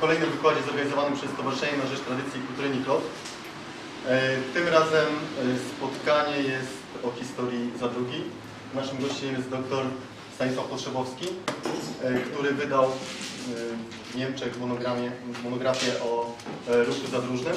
kolejnym wykładzie zorganizowanym przez Stowarzyszenie na Rzecz Tradycji i Kultury Niklot. Tym razem spotkanie jest o historii Zadrugi. Naszym gościem jest dr Stanisław Potrzebowski, który wydał w Niemczech monografię o ruchu zadróżnym.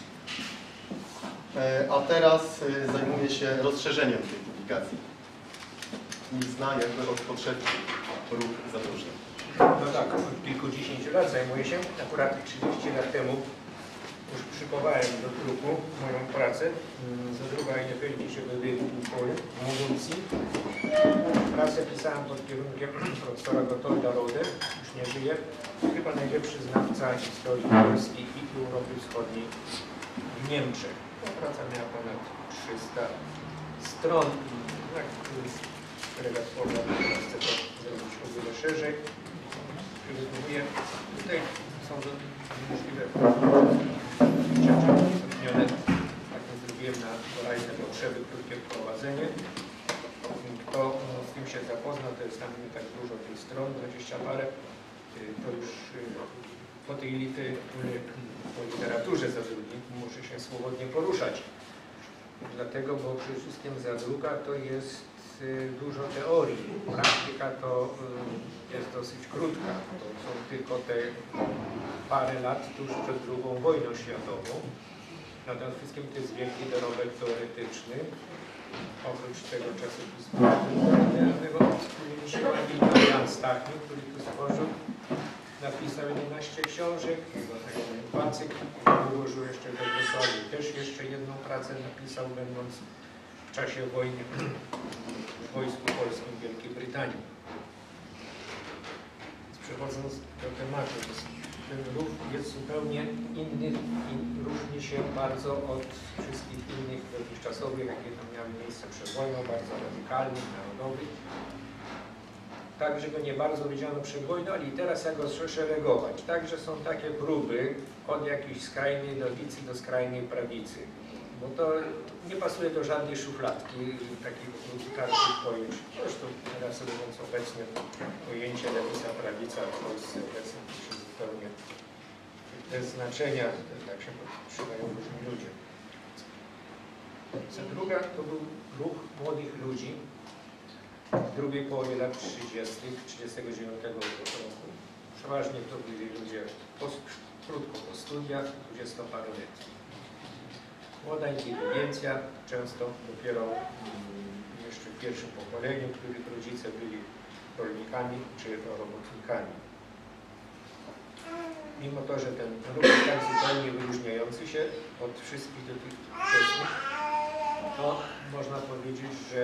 A teraz zajmuje się rozszerzeniem tej publikacji i zna jakby od potrzeb ruch zadróżny. No tak, od kilkudziesięciu lat zajmuję się. Akurat 30 lat temu już przykuwałem do druku moją pracę. Zadruga eine weltliche Bewegung in Polen, Municji. Pracę pisałem pod kierunkiem profesora Gotolda Rode, już nie żyje. Chyba najlepszy znawca historii Polski i Europy Wschodniej w Niemczech. Praca miała ponad 300 stron. Jak kolega wspomniał, teraz chcę to zrobić o wiele szerzej. Przygotowuję. Tutaj są możliwe rzeczy zrobione. Tak to zrobiłem na kolejne potrzeby, krótkie wprowadzenie. Kto z tym się zapozna, to jest tam nie tak dużo tych stron, 20 parę. To już po tej literaturze zadrugi muszę się swobodnie poruszać. Dlatego, bo przede wszystkim zadruga to jest dużo teorii. Praktyka to jest dosyć krótka. To są tylko te parę lat tuż przed II wojną światową. Natomiast wszystkim to jest wielki dorobek teoretyczny. Oprócz tego czasopisma Jan Stachniuk, który tu stworzył, napisał 11 książek, Wacyk ułożył jeszcze do Wrocławiu. Też jeszcze jedną pracę napisał, będąc w czasie wojny w Wojsku Polskim w Wielkiej Brytanii. Przechodząc do tematu, ten ruch jest zupełnie inny i różni się bardzo od wszystkich innych dotychczasowych, jakie tam miały miejsce przed wojną, bardzo radykalnych, narodowych. Także go nie bardzo wiedziano przed wojną, ale i teraz jak go szeregować. Także są takie próby od jakiejś skrajnej lewicy do skrajnej prawicy. Bo to nie pasuje do żadnej szufladki, takich kartych pojęć. Zresztą teraz mówiąc obecnie pojęcie lewica, prawica w Polsce obecnie się zupełnie bez znaczenia, tak się trzymają różni ludzie. Zadruga to był ruch młodych ludzi w drugiej połowie lat 30., 1939 roku. Przeważnie to byli ludzie krótko po studiach, 20-paroletni. Młoda inteligencja, często dopiero jeszcze w pierwszym pokoleniu, których rodzice byli rolnikami czy robotnikami. Mimo to, że ten ruch jest tak zupełnie wyróżniający się od wszystkich dotychczasowych, to można powiedzieć, że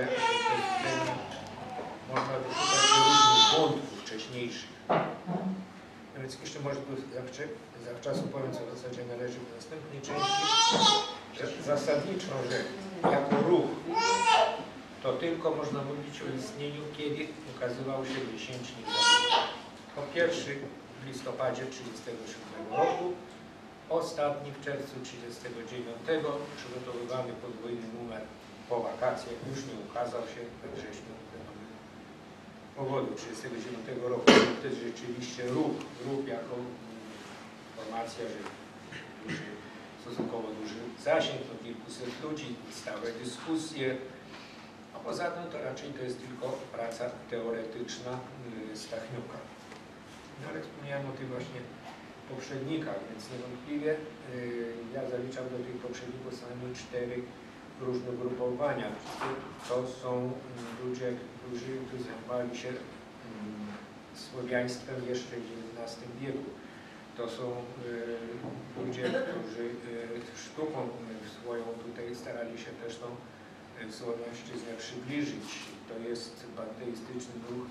można wyszukać różnych wątków wcześniejszych. No więc jeszcze może tu zawczasu powiem, co w zasadzie należy w następnej części, że zasadniczo, że jako ruch to tylko można mówić o istnieniu, kiedy ukazywał się miesięcznik Zadruga. Po pierwszy w listopadzie 1937 roku, ostatni w czerwcu 1939, przygotowywany podwójny numer po wakacjach, już nie ukazał się we wrześniu powodu 1939 roku. To jest rzeczywiście ruch jako formacja, że stosunkowo duży zasięg, to kilkuset ludzi, stałe dyskusje, a poza tym to raczej to jest tylko praca teoretyczna Stachniuka. No ale wspomniałem o tych właśnie poprzednikach, więc niewątpliwie ja zaliczam do tych poprzedników co najmniej 4 różne ugrupowania. To są ludzie, którzy zajmowali się słowiaństwem jeszcze w XIX wieku. To są ludzie, którzy sztuką swoją tutaj starali się też tą słowiańszczyznę przybliżyć. To jest panteistyczny ruch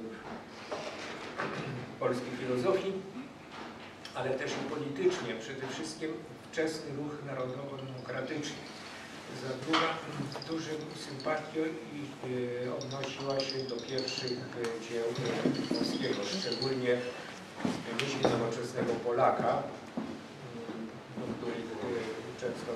polskiej filozofii, ale też i politycznie. Przede wszystkim wczesny ruch narodowo-demokratyczny. Zadruga dużą sympatią odnosiła się do pierwszych dzieł polskiego, szczególnie myśli nowoczesnego Polaka, do których często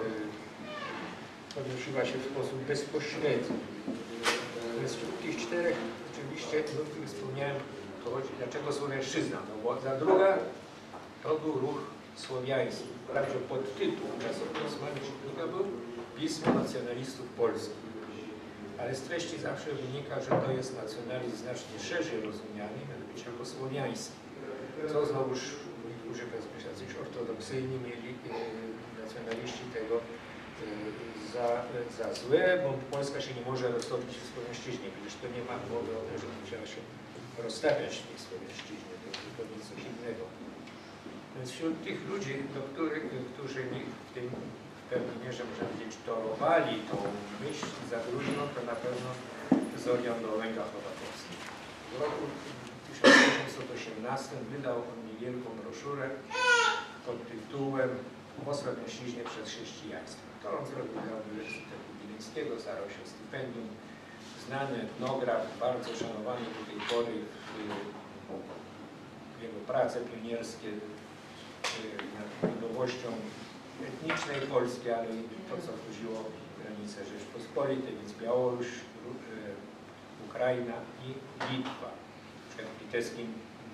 odnosiła się w sposób bezpośredni. Z tych 4 oczywiście, o których wspomniałem, to chodzi, dlaczego słowiańszczyzna? No bo Zadruga To był ruch słowiański. Wprawdzie podtytuł czasopisma był Pismo Nacjonalistów Polskich. Ale z treści zawsze wynika, że to jest nacjonalizm znacznie szerzej rozumiany, mianowicie jako słowiański. Co znowuż niektórzy, powiedzmy, jacyś ortodoksyjni mieli nacjonaliści tego za złe, bo Polska się nie może roztopić w słowiańszczyźnie. Przecież to nie ma mowy o tym, że musiała się roztapiać w tej słowiańszczyźnie, to tylko coś innego. Więc wśród tych ludzi, którzy w pewnej mierze, można powiedzieć, torowali tą myśl zadróżną, to na pewno Zorian Dołęga-Chowakowski. W roku 1818 wydał on niewielką broszurę pod tytułem O słowiańszczyźnie przez chrześcijaństwo. To on zrobił na Uniwersytetu Wileńskiego, starał się o stypendium. Znany etnograf, bardzo szanowany do tej pory, jego prace pionierskie nad ludowością etnicznej Polski, ale i to, co chodziło o granice Rzeczpospolitej, więc Białoruś, Ukraina i Litwa. W litewskim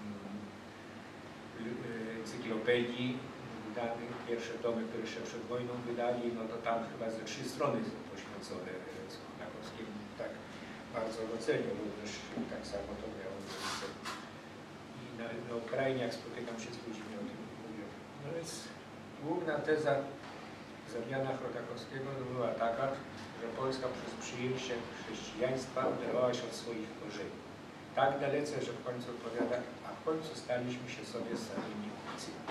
encyklopedii wydanych, pierwsze tomy, które jeszcze przed wojną wydali, no to tam chyba ze 3 strony są poświęcone Chowakowskiemu. Tak bardzo docenił, również tak samo to miało miejsce. I na Ukrainie, jak spotykam się z ludźmi, o tym mówią. No więc główna teza Zoriana Chowakowskiego była taka, że Polska przez przyjęcie chrześcijaństwa oderwała się od swoich korzeni. Tak dalece, że w końcu odpowiada, a w końcu staliśmy się sobie samymi obcymi.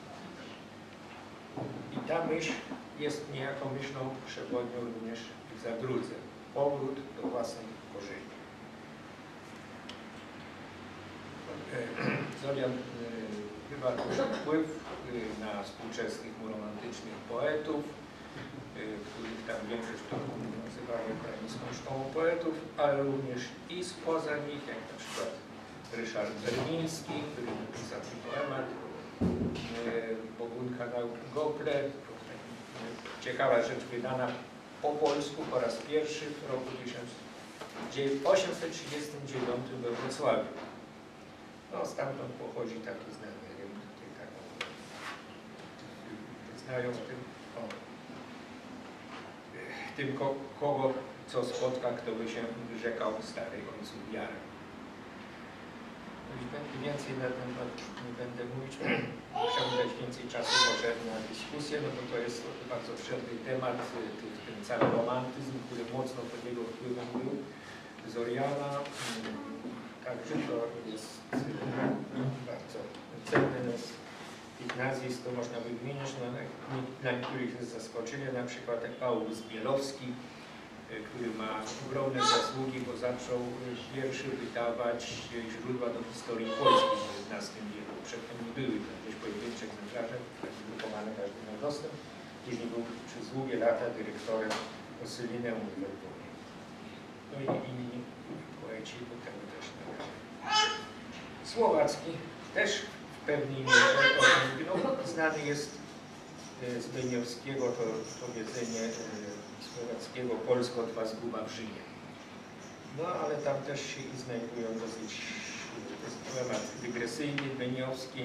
I ta myśl jest niejako myślą przewodnią również w Zadrudze. Powrót do własnych korzeni. Zorian chyba duży wpływ na współczesnych mu romantycznych poetów, których tam większość to nazywali ukraińską szkołą poetów, ale również i spoza nich, jak na przykład Ryszard Berliński, który napisał poemat Bogunka na Gople. Ciekawa rzecz, wydana po polsku po raz pierwszy w roku 1839 we Wrocławiu. No, stamtąd pochodzi taki znany, nie wiem, tutaj taką, znają o tym, kogo co spotka, kto by się wyrzekał starej ojcu wiary. Więcej na ten temat nie będę mówić, chciałbym dać więcej czasu może na dyskusję, no bo to jest bardzo obszerny temat, ten cały romantyzm, który mocno pod jego wpływem był Zoriana. Także to jest bardzo cenne. Ich nazwisk to można by wymieniać, na niektórych jest zaskoczenie, na przykład jak Paulus Bielowski, który ma ogromne zasługi, bo zaczął pierwszy wydawać źródła do historii Polski w XIX wieku. Przedtem nie były to jakieś pojedyncze egzemplarze, wydrukowane, każdy miał dostęp. Później był przez długie lata dyrektorem Osylineum w Lwowie. No i inni poeci do tego też należy. Słowacki też w pewnej mierze, no, znany jest z Beniowskiego to powiedzenie słowackiego Polsko twa zguba w Rzymie. No ale tam też się i znajdują dosyć, to jest poemat dygresyjny, beniowski,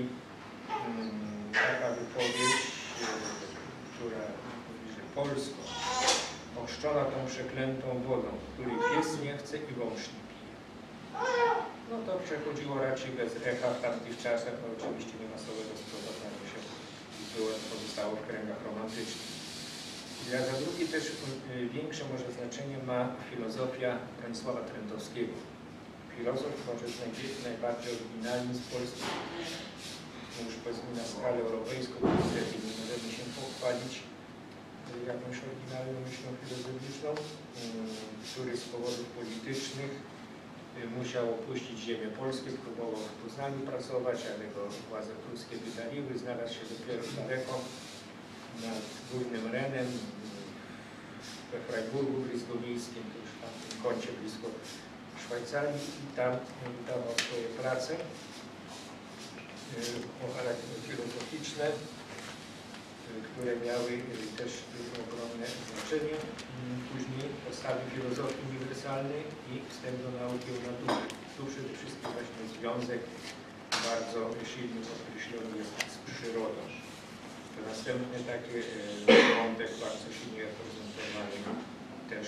taka wypowiedź, która mówi, że Polsko ochrzczona tą przeklętą wodą, której pies nie chce i wąż nie pije. No to przechodziło raczej bez echa w tamtych czasach, no oczywiście nie masowego sprowadzania się pozostało w kręgach romantycznych. Za drugie też większe może znaczenie ma filozofia Bronisława Trentowskiego. Filozof może najbardziej oryginalny z Polski, już powiedzmy na skalę europejską, niestety nie możemy się pochwalić jakąś oryginalną myślą filozoficzną, który z powodów politycznych musiał opuścić ziemię polskie, próbował w Poznaniu pracować, ale go władze pruskie wydaliły, znalazł się dopiero daleko nad Górnym Renem, we Freiburgu bryskowiejskim, to już tam w tym kącie blisko Szwajcarii, i tam wydawał swoje prace o charakterze filozoficzne, które miały też ogromne znaczenie. Później podstawy filozofii uniwersalnej i wstęp do nauki o naturze. Tu przede wszystkim właśnie związek bardzo silnie określony jest z Następny taki wątek bardzo silnie reprezentowany też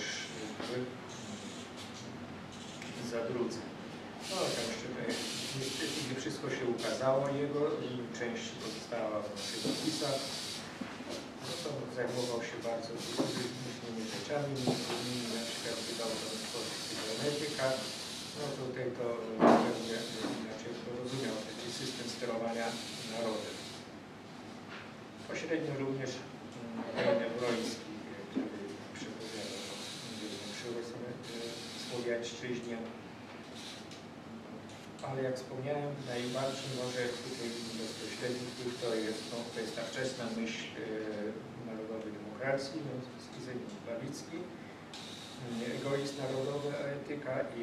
w Zadrudze. No tam jeszcze niestety nie wszystko się ukazało jego, część pozostała w naszych opisach. No to zajmował się bardzo różnymi rzeczami, między innymi na przykład wydał genetyka. No tutaj to pewnie inaczej porozumiał taki system sterowania narodem. Pośrednio również Jan Wroński, który przepowiadał przyrost słowiańszczyźnie. Ale jak wspomniałem, najbardziej może tutaj bezpośrednich to jest ta wczesna myśl narodowej demokracji, Zbigniew Bawicki, egoizm narodowy, etyka i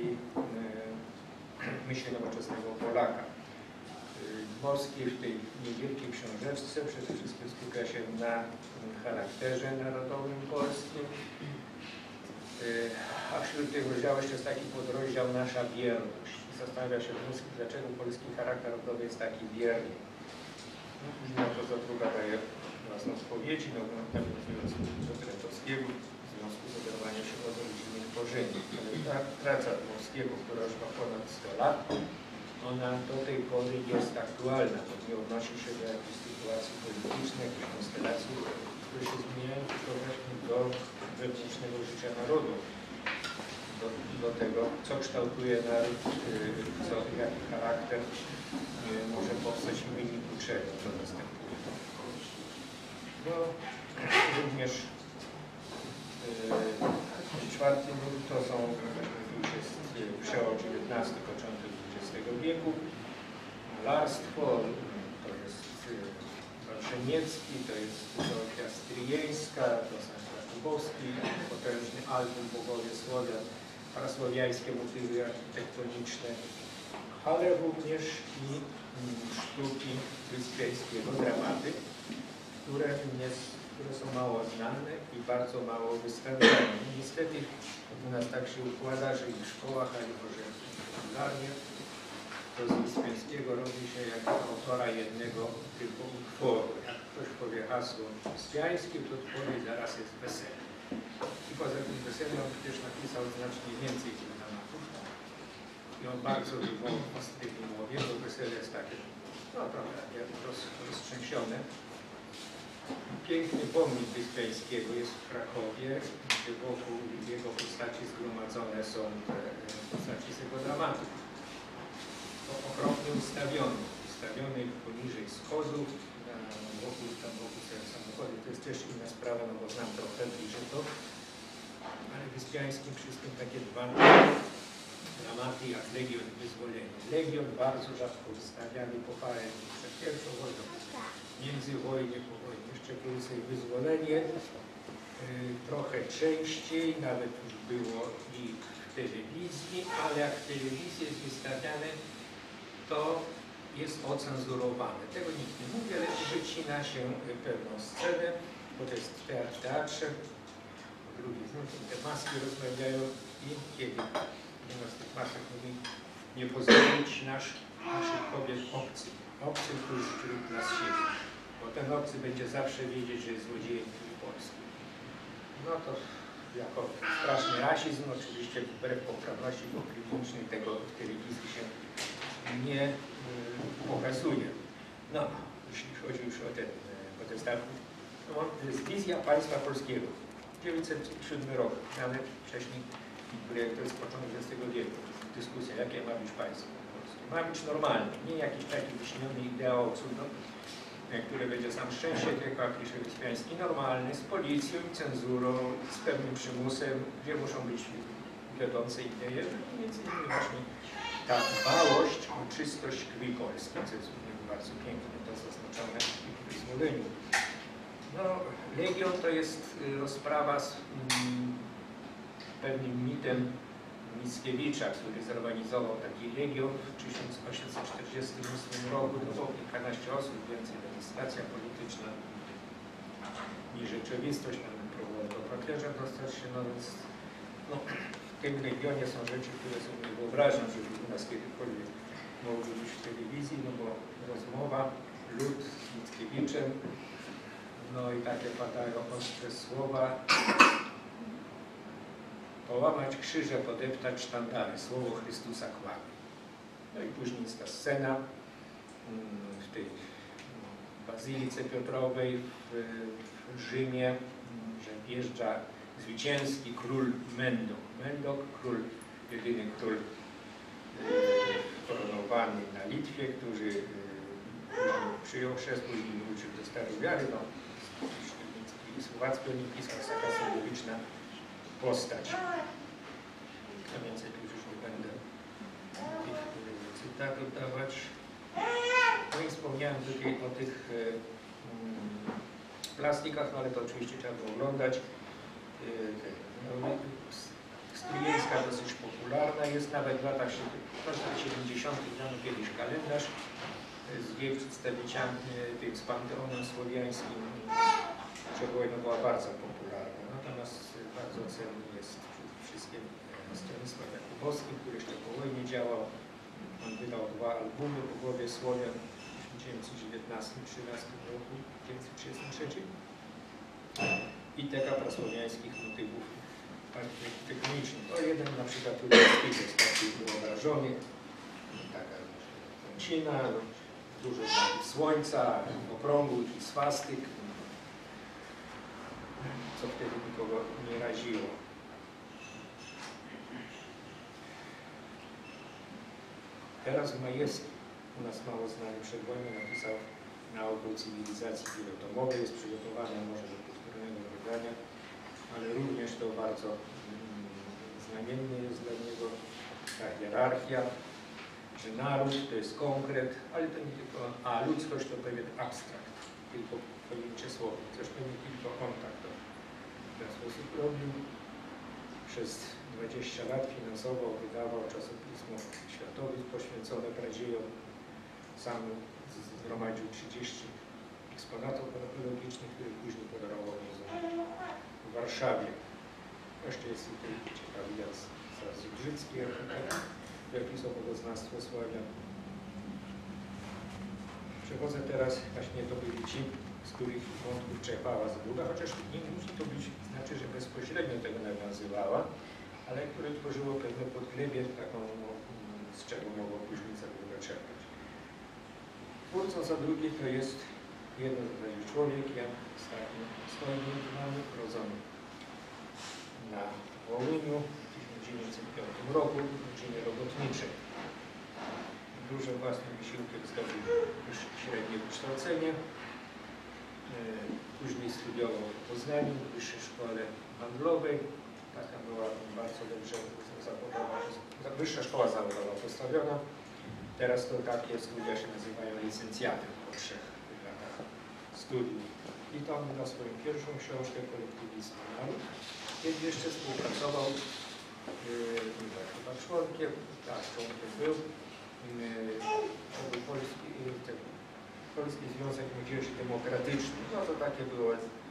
myśl nowoczesnego Polaka. Moskiw w tej niewielkiej książeczce przede wszystkim skupia się na charakterze narodowym polskim, a wśród tych rozdziałów jeszcze jest taki podrozdział Nasza wierność. Zastanawia się Wąski, dlaczego polski charakter narodowy jest taki wierny. No, później na to Zadruga daje własne odpowiedzi, nawiązując do Trentowskiego w związku z oderwaniem się od rodzinnych korzeni. Ale ta praca Dmowskiego, która już ma ponad 100 lat, ona do tej pory jest aktualna, bo nie odnosi się do jakiejś sytuacji politycznej, jakiejś konstelacji, które się zmieniają, tylko właśnie do wewnętrznego życia narodu. Do tego, co kształtuje naród, jaki charakter może powstać w wyniku czego to następuje. No, również czwarty nurt to są, już jest przełom XIX, początek XX wieku, malarstwo, to jest Walszeniecki, to jest teologia stryjeńska, to są Jakubowski, potężny album Bogowie Słowian, prasłowiańskie motywy architektoniczne, ale również i sztuki Wyspiańskiego, dramaty, które są mało znane i bardzo mało wystawiane. Niestety u nas tak się układa, że i w szkołach, ale może popularnie, to z Wyspiańskiego robi się jako autora jednego typu utworu. Jak ktoś powie hasło wyspiańskie, to odpowiedź zaraz jest wesele. I poza tym weselem on przecież napisał znacznie więcej tych dramatów. I on bardzo dużo o tym mówi, bo wesele jest takie, no trochę roztrzęsione. Piękny pomnik Wyspiańskiego jest w Krakowie, gdzie wokół jego postaci zgromadzone są te postaci z jego dramatów. To okropnie ustawiony poniżej schodów, wokół samochody. To jest też inna sprawa, no bo znam trochę bliżej to. Ale Wyspiańskim wszystkim takie dwa dramaty jak Legion i Wyzwolenie. Legion bardzo rzadko wystawiany po parę dni przed pierwszą wojną, międzywojnie, po wojnie jeszcze krócej. Wyzwolenie trochę częściej, nawet już było i w telewizji, ale jak w telewizji jest wystawiane, to jest ocenzurowane. Tego nikt nie mówi, ale wycina się pewną scenę, bo to jest teatr w teatrze. Drugi znów te maski rozmawiają i kiedy jedna z tych masek mówi, nie pozwolić naszych kobiet obcy, który wśród nas siedzi. Bo ten obcy będzie zawsze wiedzieć, że jest złodziejem Polski. No to jako straszny rasizm, oczywiście wbrew poprawności politycznej tego w telewizji się nie pokazuje. No, jeśli chodzi już o ten protestantów, no, to jest wizja państwa polskiego. 1907 rok, nawet wcześniej, to jest początek XX wieku. Dyskusja, jakie ma być państwo polskie. Ma być normalne, nie jakiś taki wyśniony ideał cudno, który będzie sam szczęście, tylko jak pisze Wyspiański, normalny, z policją i cenzurą, z pewnym przymusem, gdzie muszą być wiodące idee, między innymi właśnie ta dbałość o czystość krwi polskiej, co jest bardzo piękne, to zaznaczone w Wyzwoleniu. No, Legion to jest rozprawa z pewnym mitem Mickiewicza, który zorganizował taki Legion w 1848 roku. To było kilkanaście osób, więcej demonstracja polityczna niż rzeczywistość. Tam próbował do papieża dostać się, no więc no, w tym Legionie są rzeczy, które sobie nie wyobrażam, żeby u nas kiedykolwiek mogły być w telewizji, no bo rozmowa, lud z Mickiewiczem, No i takie padają ostre słowa. Połamać krzyże, podeptać sztandary, słowo Chrystusa kłamie. No i później jest ta scena w tej Bazylice Piotrowej w Rzymie, że wjeżdża zwycięski król Mendok. Mendok, król, jedyny król koronowany na Litwie, który przyjął chrzest, później wrócił do starej wiary. No, słowacko-olimpijska, taka symboliczna postać. A więcej tu już nie będę tych cytatów dawać. No i wspomniałem tutaj o tych plastikach, no ale to oczywiście trzeba było oglądać. Stryjeńska dosyć popularna jest, nawet w latach 70. dano kiedyś kalendarz z jej przedstawiciami, z panteonem słowiańskim. Przebojna była bardzo popularna, natomiast bardzo cenny jest przede wszystkim Stanisław Jakubowski, który jeszcze po wojnie działał. On wydał 2 albumy o głowie Słowian w 1919-13 roku, 1933 i teka prasłowiańskich motywów architektonicznych. To jeden na przykład Rudolski jest taki wyobrażony, taka kącina, dużo znaków słońca, okrągłych i swastyk, co wtedy nikogo nie raziło. Teraz Majewski, u nas mało znany przed wojną, napisał Nauk o cywilizacji wielotomowej, jest przygotowany może do powtórnego wydania, ale również to bardzo znamienne jest dla niego ta hierarchia, że naród to jest konkret, ale to nie tylko, a ludzkość to pewien abstrakt, tylko pojęcie słowa. Zresztą nie tylko on tak to w ten sposób robił. Przez 20 lat finansował, wydawał czasopismo światowych poświęcone pradziejom. Sam zgromadził 30 eksponatów archeologicznych, które później podarował muzeum w Warszawie. Jeszcze jest tutaj ciekawy Jan Zydrzycki, jaki są bogoznawstwo Sławian. Przechodzę teraz, właśnie to byli ci, z których wątków czerpała Zadruga, chociaż nie musi to być, znaczy, że bezpośrednio tego nawiązywała, ale które tworzyło pewne podglebie, taką, z czego mogło później Zadruga czerpać. Twórcą Zadrugi to jest jeden rodzaj człowiek, Jan stoi między nami, urodzony na Wołyniu w 1905 roku w rodzinie robotniczej. Dużym własnym wysiłkiem zdobył średnie wykształcenie. Później studiował w Poznaniu, w Wyższej Szkole Handlowej. Taka była bardzo dobrze zawodowa, Wyższa Szkoła Zawodowa postawiona. Teraz to takie studia się nazywają licencjatem po 3 latach studiów. I tam na swoją pierwszą książkę Kolektywizm i Naród. Kiedy jeszcze współpracował, chyba członkiem, tak, członkiem był, Polski Związek Młodzieży Demokratycznej. No to takie było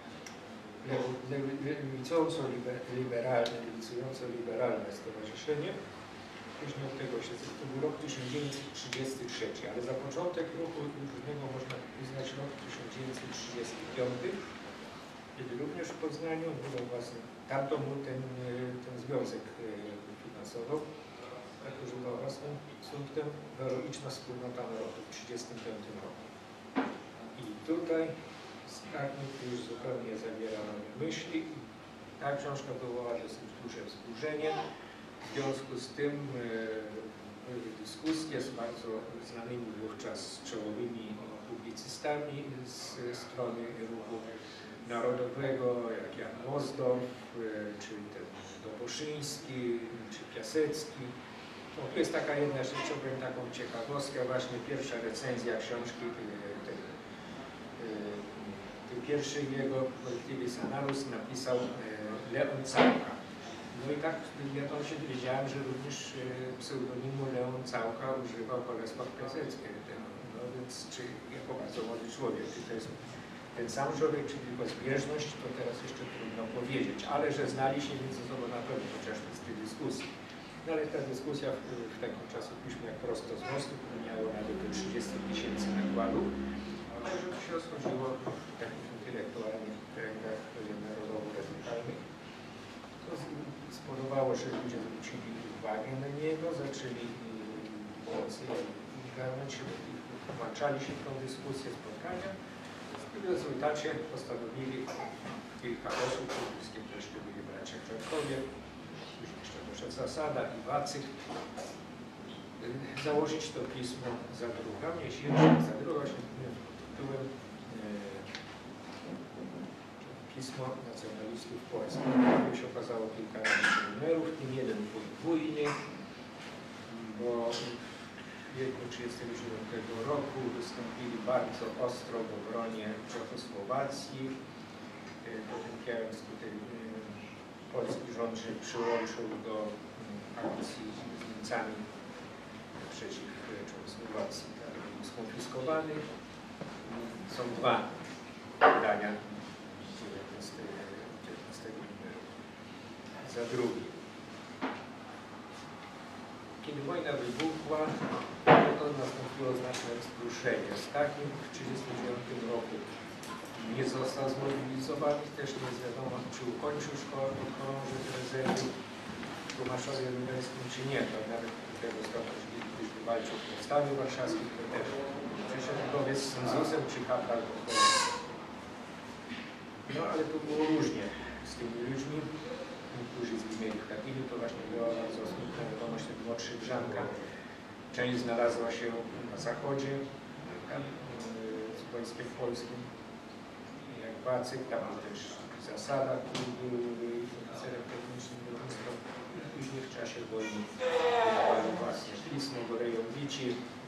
lewicująco-liberalne stowarzyszenie. Później od tego się, to był rok 1933, ale za początek ruchu różnego można uznać rok 1935, kiedy również w Poznaniu wydał własny, tamto mu ten związek finansował, tak używał własnym sumptem, heroiczna wspólnota narodu w 1935 roku. I tutaj skarbnik już zupełnie zawiera nowe myśli. Ta książka wywołała dosyć duże wzburzenie. W związku z tym były dyskusje z bardzo znanymi wówczas czołowymi publicystami z strony ruchu narodowego, jak Jan Mozdow, czy ten Doboszyński, czy Piasecki. No, tu jest taka jedna rzecz, powiem taką ciekawostkę, właśnie pierwsza recenzja książki, ten pierwszy jego Kolektywizm i Naród napisał Leon Całka. No i tak ja tam się dowiedziałem, że również pseudonimu Leon Całka używał Bolesław Piasecki. No więc, czy jako bardzo młody człowiek, czy to jest ten sam człowiek, czy tylko zbieżność, to teraz jeszcze trudno powiedzieć, ale że znali się między sobą na pewno, chociażby z tej dyskusji. No ale ta dyskusja w takim czasopiśmie jak Prosto z Mostu, które miało nawet do 30 000 nakładów, ale że to się rozchodziło takich intelektualnych uwagę na niego, zaczęli garnąć się, włączali się w tą dyskusję, spotkania i w rezultacie postanowili kilka osób, przede wszystkim też byli bracia Czarkowie, później jeszcze poszedł Zasada i Wacyk, założyć to pismo Zadruga. Zadruga się tytułem Pismo Nacjonalistów Polskich. Tu się okazało kilkanaście numerów, w tym jeden podwójny, bo w kwietniu 1939 roku wystąpili bardzo ostro w obronie Czechosłowacji. Potem Kielski polski rząd się przyłączył do akcji z Niemcami przeciw Czechosłowacji, skonfiskowanych. Są dwa wydania 19 numeru Zadrugi. Kiedy wojna wybuchła, to nastąpiło znaczne rozproszenie. Stakin w 1939 roku nie został zmobilizowany, też nie jest wiadomo, czy ukończył szkołę podchorążych rezerwy w Tomaszowie Lubelskim, czy nie. To nawet tego stopnia, że gdybyś wywalczył w Powstaniu Warszawskim, to też przesiadkowiec z Zuzem czy kapral podchorąży. No ale to było różnie z tymi ludźmi. Niektórzy z nich mieli w Katyniu, to właśnie była bardzo smutna wiadomość, tych młodszych Grzanka. Część znalazła się na zachodzie, w wojskiem polskim, jak Wacyk, tam był też Zasada, który był oficerem technicznym lotnictwa. Później w czasie wojny wydawali własne pismo, Gorejowici,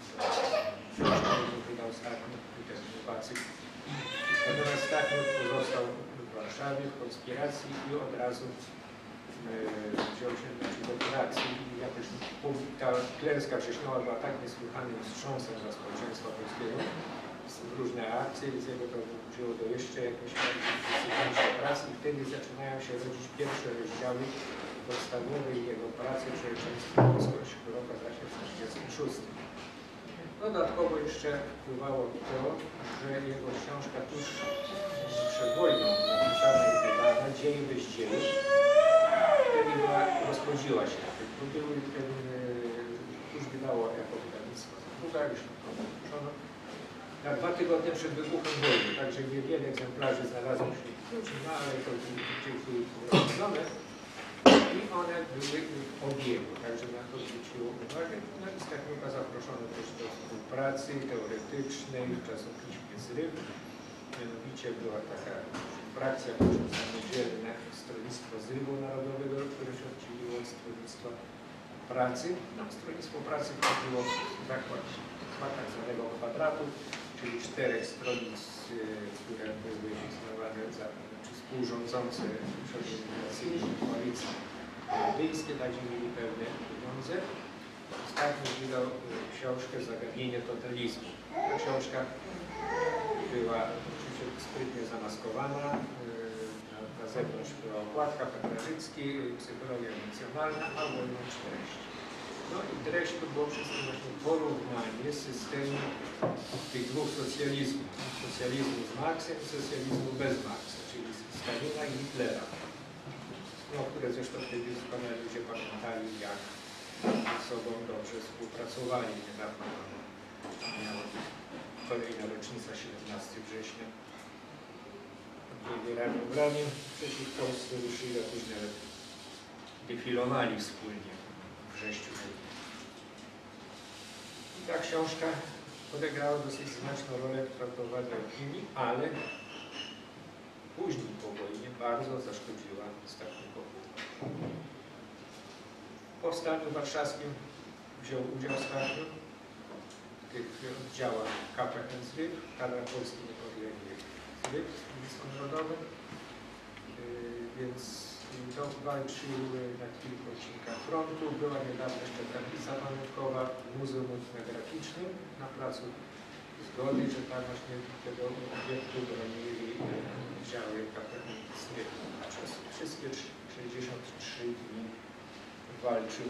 wydał Stachniuk, też Wacyk. Natomiast Stachniuk pozostał w Warszawie w konspiracji i od razu wziął się do pracy i jakoś ta klęska wrześniowa była tak niesłychanym wstrząsem dla społeczeństwa polskiego, różne akcje, więc jego to wróciło do jeszcze jakiejś pracy i wtedy zaczynają się rodzić pierwsze rozdziały podstawowej jego pracy Człowieczeństwo Polskość, która okazała się w 1946. Dodatkowo jeszcze wpływało to, że jego książka tuż przed wojną napisana i wydana, Dzieje bez dzieł, rozchodziła się. Już wydało jako wydawnictwo Zadruga, już pożyczono. Na 2 tygodnie przed wybuchem wojny, także niewiele egzemplarzy znalazło się no ale to były prowadzone i one były w obiegu, także na to zwróciło uwagę. No i Stachniuka zaproszono też do współpracy teoretycznej w czasopiśmie Zryw. Mianowicie była taka frakcja samodzielna, Stronnictwo Zrywu Narodowego, które się oddzieliło od Stronnictwa Pracy. No, Stronnictwo Pracy wchodziło w zakład tak zwanego kwadratu, czyli 4 stronnic, które były uznawane za współrządzące organizacyjne koalicji brytyjskie, także mieli pewne pieniądze. Ostatnio wydał książkę Zagadnienie totalizmu. Ta książka była oczywiście sprytnie zamaskowana. Na zewnątrz była okładka, Petrarzycki, psychologia emocjonalna, a wewnątrz treść. No i treść to było wszystko właśnie porównanie systemu tych dwóch socjalizmów. Socjalizmu z Marksem i socjalizmu bez Marksa, czyli Stalina i Hitlera. No, które zresztą wtedy doskonale ludzie pamiętali, jak ze sobą dobrze współpracowali. Niedawno miała kolejna rocznica 17 września. Ramię w ramię przeciw Polsce ruszyli, a później nawet defilowali wspólnie w Brześciu. I ta książka odegrała dosyć znaczną rolę w traktowaniu opinii, ale później po wojnie bardzo zaszkodziła Stachnikowi. W powstaniu warszawskim wziął udział Stachniuk w tych oddziałach KPN Zryw, Kadra Polski Niepodległej Zryw, Stronnictwo Narodowe, więc to walczył na kilku odcinkach frontu. Była niedawno jeszcze tablica pamiątkowa w Muzeum Etnograficznym na Placu Zgody, że tam właśnie tego obiektu bronili oddziały KPN Zryw. Przez wszystkie 63 dni walczył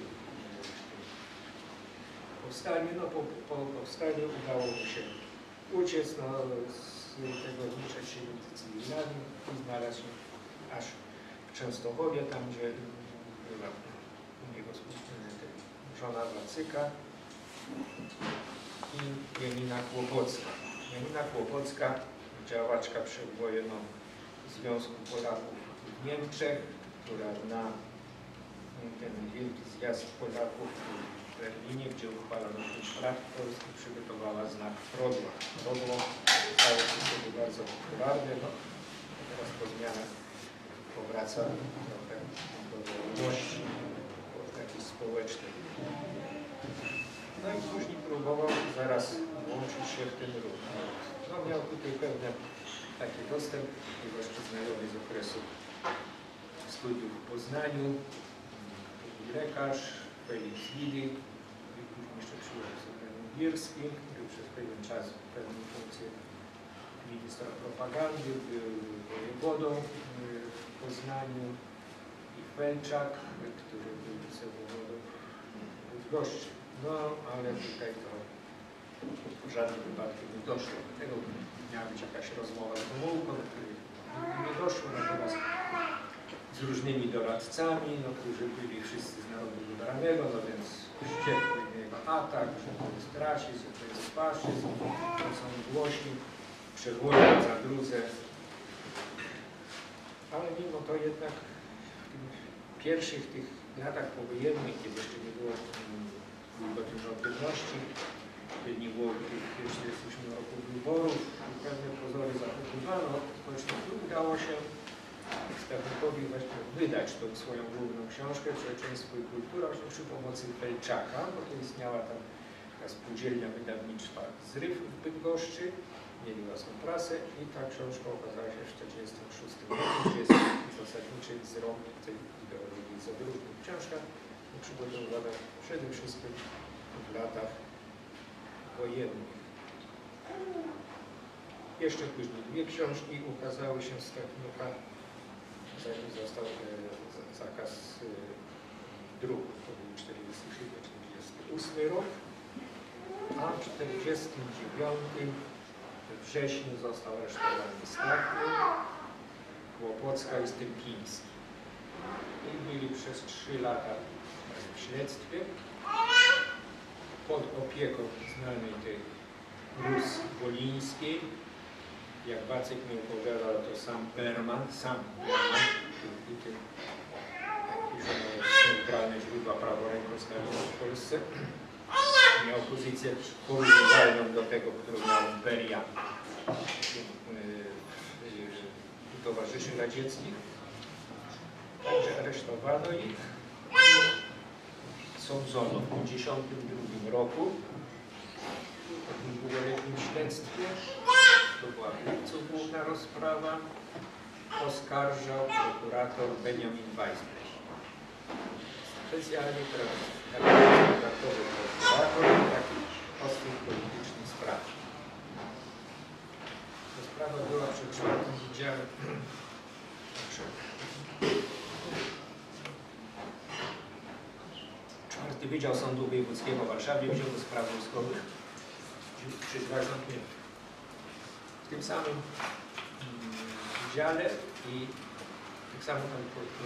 w powstaniu. No, po powstaniu udało mu się uciec, no, z tego zniszczyć się między cywilami i znalazł się aż w Częstochowie, tam gdzie była jego żona Wacyka i Janina Kłopocka. Janina Kłopocka, działaczka przedwojenną Związku Polaków w Niemczech, która na ten wielki zjazd Polaków w Berlinie, gdzie uchwalono praw polski, przygotowała znak Prodła. Prodło stało się wtedy bardzo popularne, no, teraz po zmianach powraca trochę do wolności takiej społecznej. No i później próbował zaraz włączyć się w ten ruch. No miał tutaj pewne taki dostęp, zwłaszcza znajomy z okresu studiów w Poznaniu, lekarz, Felix Widy, później jeszcze przyjechał z Birskim, który przez pewien czas pełnił funkcję ministra propagandy, był wojewodą w Poznaniu, i Felczak, który był wicewojewodą w Bydgoszczy. No, ale tutaj to w żadnym wypadku nie doszło do tego. Miała być jakaś rozmowa z Gomułką, do której nie doszło, natomiast z różnymi doradcami, no, którzy byli wszyscy z narodu wybranego, no więc wściekły jego atak, że to jest rasizm, że to jest faszyzm, to są głośni, przedłożył za druzę. Ale mimo to jednak w pierwszych tych latach powojennych, kiedy jeszcze nie było godności, kiedy nie było w 1948 roku wyborów, pewne pozory zachowywano, społecznikowi udało się Stefanowi właśnie wydać tą swoją główną książkę Człowieczeństwo i kultura właśnie przy pomocy Felczaka, bo to istniała tam taka spółdzielnia wydawnictwa Zryw w Bydgoszczy, mieli własną prasę i ta książka okazała się w 1946 roku, gdzie jest zasadniczy zrąb tej ideologii zadróżnej. Książka przygotowywana przede wszystkim w latach wojennych. Jeszcze później dwie książki ukazały się z Stefanuka, zanim został zakaz druku, to był 47-48 rok, a w 1949 we wrześniu został aresztowany Stachny, Kłopocka i Stępiński. I byli przez 3 lata w śledztwie pod opieką znanej tej Rus Wolińskiej. Jak Wacek mi opowiadał, to sam Berman, który pisze centralne źródła praworękowskiego w Polsce, miał pozycję porównywalną do tego, którą miał Beria u towarzyszy radzieckich. Także aresztowano ich, sądzono w 1952 roku po tym długoletnim śledztwie. To była w lipcu główna rozprawa. Oskarżał prokurator Benjamin Weisbrech. Specjalnie dodatkowy prokurator takich ostrych politycznych spraw. Ta sprawa była przed 4. Wydziałem. Czwarty Wydział Sądu Wojewódzkiego w Warszawie wziął do spraw wojskowych przy 2 zamkniętych. W tym samym wydziale i tak samo tam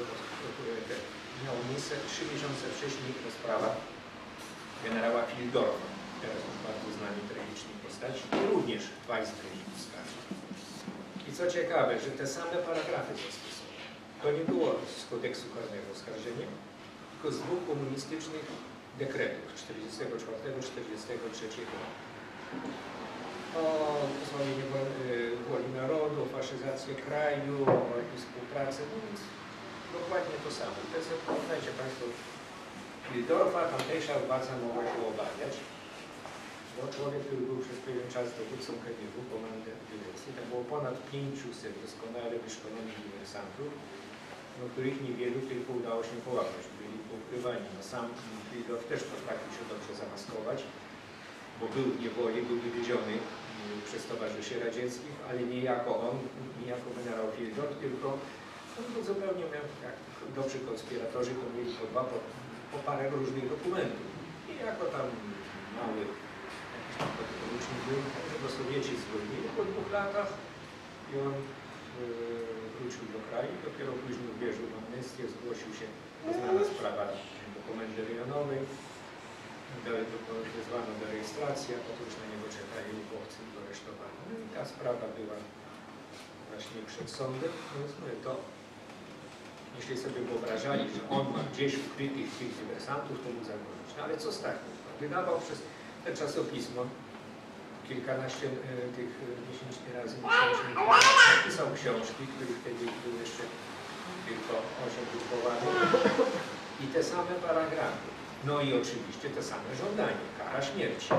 miało miejsce 3 miesiące wcześniej rozprawa generała Fildorfa, teraz już bardzo znanej tragicznej postaci, i również Weisbrech oskarżył. I co ciekawe, że te same paragrafy zastosowane. To nie było z kodeksu karnego oskarżenie, tylko z 2 komunistycznych dekretów 1944-1943 roku. O pozwolenie woli narodu, o faszyzację kraju, o jakąś współpracę, no więc dokładnie to samo. Porównajcie Państwo Fildorfa, tamtejsza władza mogła się obawiać, bo człowiek, który był przez pewien czas dowódcą KGB, komandant dywersji, tam było ponad 500 doskonale wyszkolonych dywersantów, no, których niewielu tylko udało się połapać, byli poukrywani. No, sam Fildorf też potrafił się dobrze zamaskować, bo był w niewoli, był wywiedziony przez towarzyszy radzieckich, ale nie jako on, nie jako generał Fildorf, tylko on był zupełnie miał, jak dobrzy konspiratorzy, to mieli po parę różnych dokumentów. I jako tam mały jakiś tam podporucznik był, także go Sowieci zwolnili po 2 latach i on wrócił do kraju. Dopiero później uwierzył w amnestię, zgłosił się, poznana sprawa do komendy rejonowej. Wezwano do rejestracji, a potem już na niego czekali chłopcy do aresztowania. No i ta sprawa była właśnie przed sądem. Więc to, jeśli sobie wyobrażali, że on ma gdzieś ukrytych tych dywersantów, to mógł zagrozić. No ale co z takim? Wydawał przez te czasopismo kilkanaście tych 10 razy miesięcznie, napisał książki, których wtedy były jeszcze tylko 8 drukowanych i te same paragrafy. No i oczywiście te same żądanie, kara śmierci.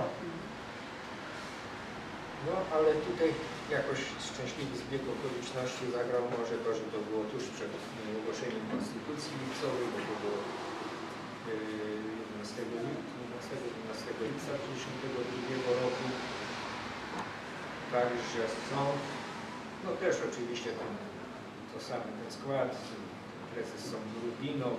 No ale tutaj jakoś szczęśliwy zbieg okoliczności zagrał może to, że to było tuż przed ogłoszeniem Konstytucji lipcowej, bo to było 11 lipca 1952 roku. Także sąd, no też oczywiście to samo ten skład, prezes sądu Rubinow,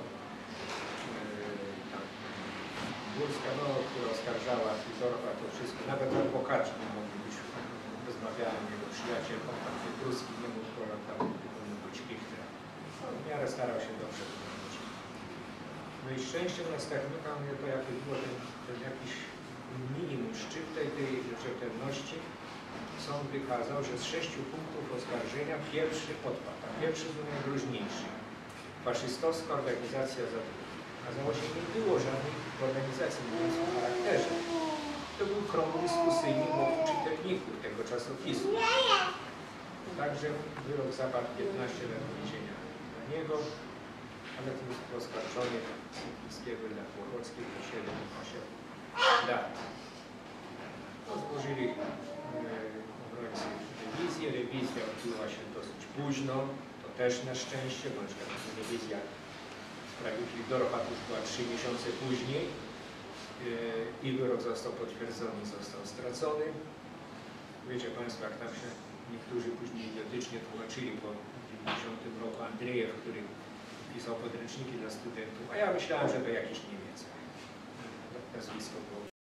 Górska, no, która oskarżała Fizorfa, to wszystko, nawet adwokaci nie mogli być, rozmawiałem, jego przyjaciel, pan Pietruski, nie mógł tam być Richter. No, w miarę starał się dobrze wyglądać. No i szczęściem na Stachnika mnie to jakby było ten jakiś minimum szczyt tej rzetelności. Sąd wykazał, że z 6 punktów oskarżenia pierwszy odpadł, a pierwszy był najgroźniejszy. Faszystowska organizacja zatrucia. Okazało się, nie było żadnej organizacji mówiąc o charakterze. To był krąg dyskusyjny wokół czytelników tego czasopisu. Także wyrok zapadł 15 lat więzienia dla niego, ale ten oskarżony Sypińskiego i Chłopockiego 7-8 lat. No, złożyli obrońcy rewizję. Rewizja odbyła się dosyć późno, to też na szczęście, bądź rewizja sprawiedliwych dorobków była 3 miesiące później i wyrok został potwierdzony i został stracony. Wiecie Państwo, jak tam się niektórzy później idiotycznie tłumaczyli po 90 roku Andrzejew, który pisał podręczniki dla studentów, a ja myślałem, że to jakiś Niemiec. Nazwisko było.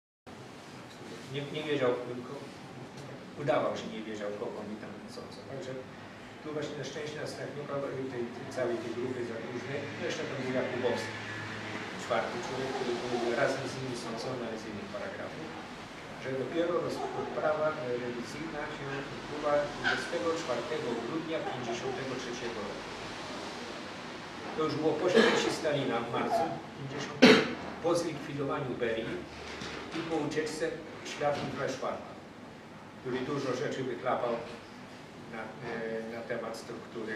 Nie wiedział, udawał, że nie wiedział, kogo mi tam sądzą. Także tu właśnie na szczęście na Stachniuka, tej całej tej grupy zadłużnej, jeszcze tam był Jakubowski, 4. człowiek, który był razem z nimi sądzony, ale z innych paragrafów, że dopiero rozprawa rewizyjna się odbyła 24 grudnia 1953 roku. To już było po śmierci Stalina w marcu 50, po zlikwidowaniu Berii i po ucieczce Światłym Fleischwarta, który dużo rzeczy wyklapał na temat struktury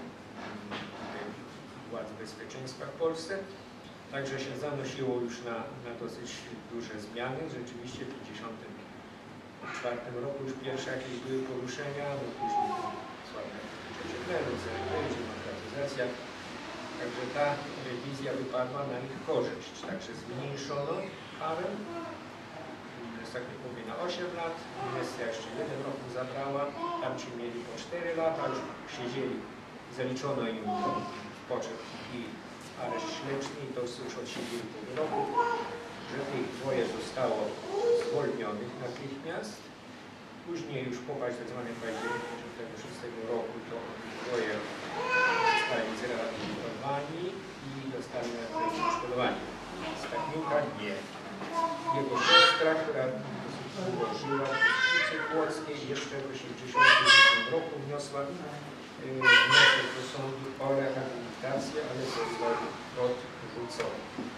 władz bezpieczeństwa w Polsce. Także się zanosiło już na dosyć duże zmiany. Rzeczywiście w 1954 roku już pierwsze jakieś były poruszenia, no później sławne demokratyzacja. Także ta rewizja wypadła na ich korzyść. Także zmniejszono karę. Tak jak mówię, na 8 lat, amnestia jeszcze 1 rok zabrała, tamci mieli po 4 lata, już siedzieli, zaliczono im w poczet i areszt śledczy, i to już odsiedzieli po wyroku, że tych dwoje zostało zwolnionych natychmiast. Później już po tzw. październiku 1996 roku to dwoje zostali zrehabilitowani i dostali na odszkodowanie. Stachniuka nie. Jego siostra, która długo żyła w Piwnicy Płockiej, jeszcze w 1988 roku wniosła wniosek do sądu o rehabilitację, ale został odrzucony.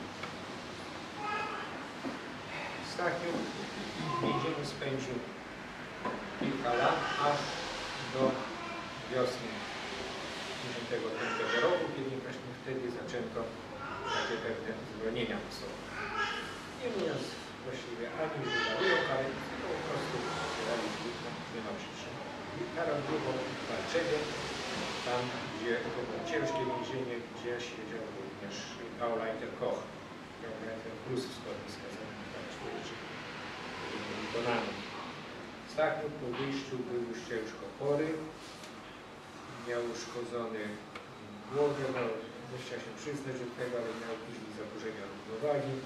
Stachniuk w więzieniu spędził kilka lat, aż do wiosny 1995 roku, kiedy właśnie wtedy zaczęto takie pewne zwolnienia masowe. Nie mówiąc właściwie ani że darują, ale po prostu dali nie ma przyczyn. Kara było walczenie, tam gdzie to było ciężkie więzienie, gdzie siedział również Gauleiter Koch, Gauleiter Prus wschodni skazany za człowieczych wykonany. Stachniuk po wyjściu był już ciężko chory, miał uszkodzony głowę, no, nie chciał się przyznać do tego, ale miał później zaburzenia równowagi.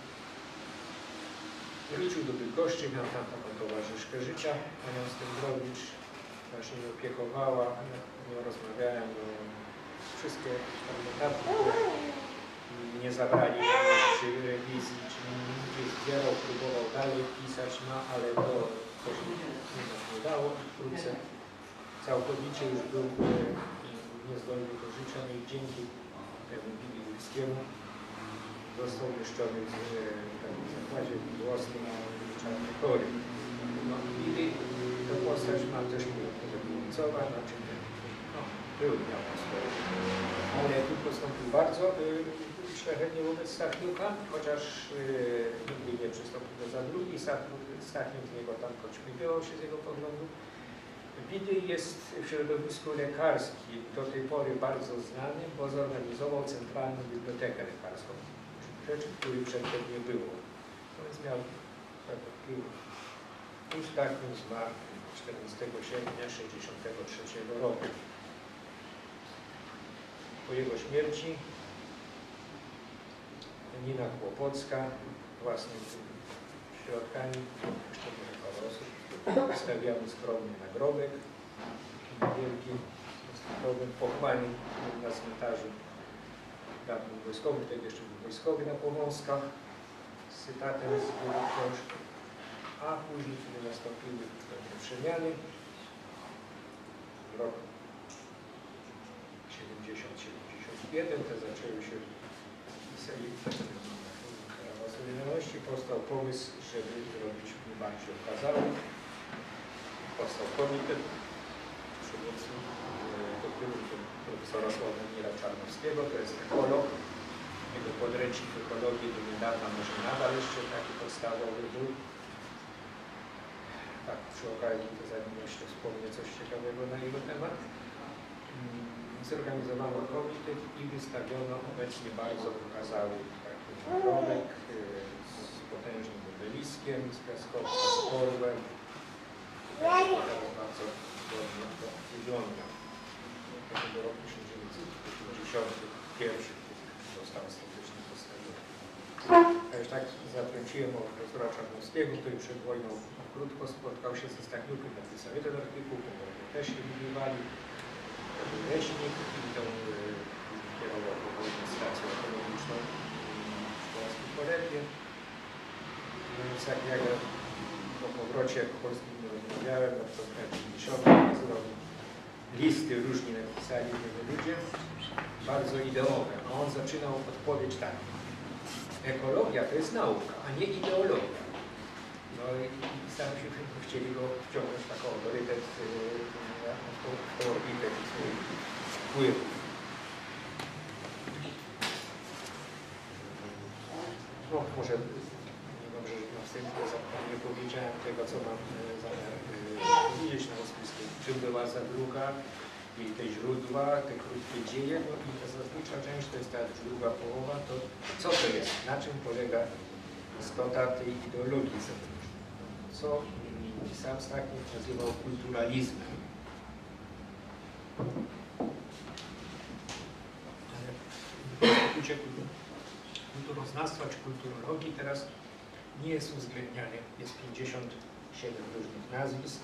Wrócił do Bydgoszczy, miał tam taką towarzyszkę życia, panią Stębrowicz. się nie opiekowała, nie rozmawiałem, bo wszystkie tam notatki, które nie zabrali przy rewizji, czyli gdzieś zbierał, próbował dalej pisać, no ale to coś nie dało. Wkrótce całkowicie już był niezdolny do życia, no i dzięki temu Bibliowskiemu został umieszczony w takim zakładzie miłosnym na Czarnej Hory. No i tę postać mam też ulicowa, znaczy miał swoje, ale tu postąpił bardzo szlachetnie wobec Stachniuka, chociaż nigdy nie przystąpił do zadrugi. Stachniuk z niego tam podśmiewał się z jego poglądów. Bidy jest w środowisku lekarskim do tej pory bardzo znany, bo zorganizował Centralną Bibliotekę Lekarską, rzeczy, której przedtem nie było. Więc miał taki Stachniuk zmarł 14 sierpnia 1963 roku. Po jego śmierci Nina Kłopocka własnymi środkami, jeszcze może parę osób, stawiamy skromny nagrobek, wielki, pochwalny na cmentarzu dawnym wojskowym, wtedy jeszcze był wojskowy na Powązkach, z cytatem z jego książki, a później, kiedy nastąpiły pewne przemiany, rok 70-71, te zaczęły się Prawa Solidarności, powstał pomysł, żeby zrobić bardziej okazały. Powstał komitet przy obecnym profesora Sławomira Czarnowskiego, to jest ekolog. Jego podręcznik ekologii do niedawna może nadal jeszcze taki podstawowy był. Tak, przy okazji to zanim jeszcze wspomnę coś ciekawego na jego temat. Zorganizowano komitet i wystawiono obecnie bardzo okazały taki nagrobek z potężnym obeliskiem, z piaskowca, z orłem. Bardzo ładnie to wygląda. Do roku 1981 został ostatecznie postawiony. Ja już tak zatrąciłem o profesora Czarnowskiego, który przed wojną krótko spotkał się ze Stachniukiem, napisał jeden artykuł, też się widziewali. Leśnik i tą kierował stację ekologiczną w Polskim Polepie. Więc jak ja po powrocie polskim nie rozmawiałem, no to w 50 zrobił listy różnie napisali tego ludzie, bardzo ideowe. A on zaczynał odpowiedź tak. Ekologia to jest nauka, a nie ideologia. No i sam się chcieli go wciągnąć taką autorytet w tą orbitę swoich wpływów. No może niedobrze, że na wstępie nie powiedziałem tego, co mam zamiar powiedzieć na Ospilskiej. Czym była zadruga i te źródła, te krótkie dzieje, no i ta zasadnicza część to jest ta druga połowa, to co to jest, na czym polega istota tej ideologii zadrugi. Co sam Stachniuk nazywał kulturalizmem. Ale w Instytucie Kulturoznawstwa czy kulturologii teraz nie jest uwzględniany. Jest 57 różnych nazwisk.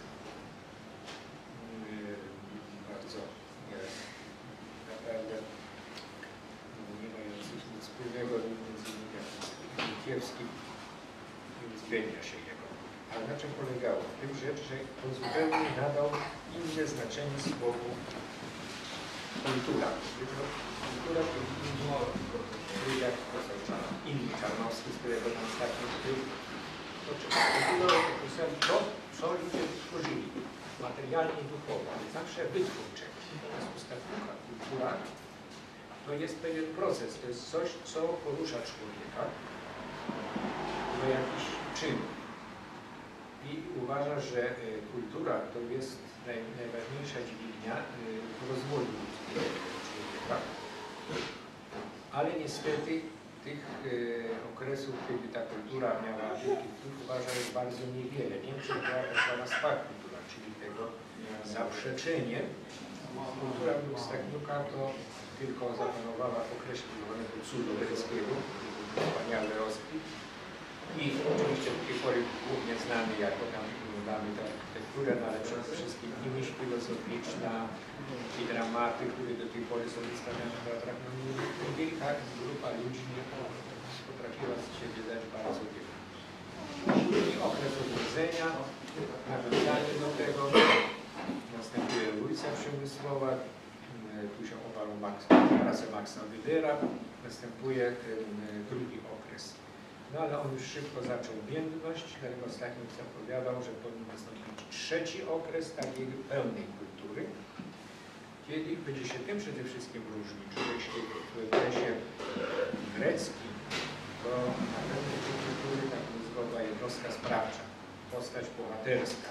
Bardzo naprawdę nie mających nic wspólnego między innymi jak Likiewski nie uwzględnia się jego. Ale na czym polegało? W tym rzecz, że on zupełnie nadał inne znaczenie słowu kultura. Kultura to jak inny Czarnowski, z którego tam ostatnio był. Kultura opisali to, co ludzie tworzyli, materialnie i duchowo, ale zawsze wytwórcze. Natomiast u Stachniuka kultura to jest pewien proces, to jest coś, co porusza człowieka do jakichś czynów. I uważa, że kultura to jest najważniejsza dźwignia rozwoju człowieka. Ale niestety tych okresów, kiedy ta kultura miała wielki wpływ, uważa, jest bardzo niewiele. Więcej była tak zwana spa kultura, czyli tego zaprzeczenie. Kultura według Stachniuka to tylko zapanowała w okresie tzw. cudu greckiego, wspaniały rozkwit. I oczywiście do tej pory głównie znany jako tam mamy tę architekturę, no ale przede wszystkim i myśl filozoficzna, i dramaty, które do tej pory są wystawiane w teatrach. No, niewielka grupa ludzi nie potrafiła z siebie dać bardzo wiele. I okres odrodzenia, nawiązanie do tego, następuje rewolucja przemysłowa, tu się oparł pracę Maxa Webera, następuje drugi okres. No ale on już szybko zaczął więdność, dlatego ostatnio zapowiadał, że powinien nastąpić trzeci okres takiej pełnej kultury, kiedy będzie się tym przede wszystkim różnić, że jeśli w okresie greckim to na pewno tej kultury tak nazwana jednostka sprawcza, postać bohaterska,